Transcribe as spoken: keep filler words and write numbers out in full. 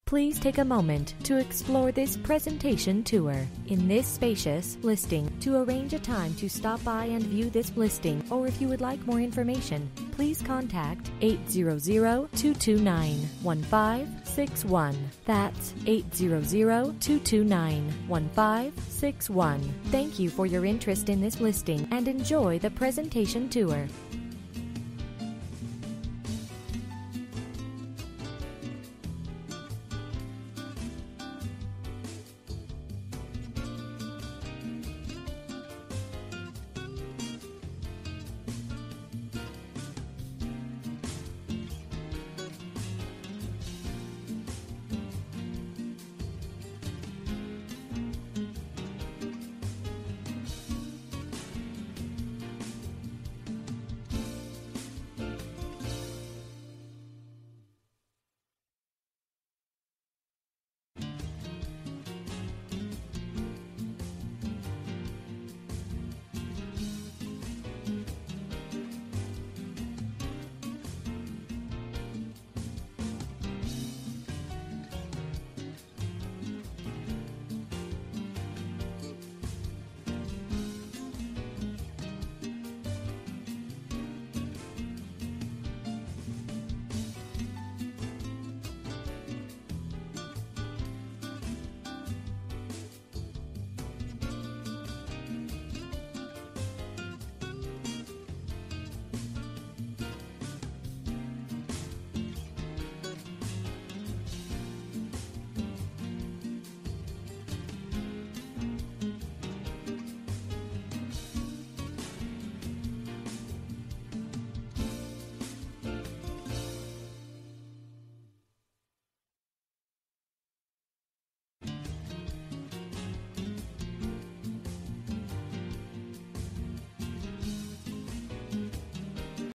Please take a moment to explore this presentation tour. In this spacious listing, to arrange a time to stop by and view this listing, or if you would like more information, please contact eight hundred, two two nine, one five six one. That's eight hundred, two two nine, one five six one. Thank you for your interest in this listing and enjoy the presentation tour.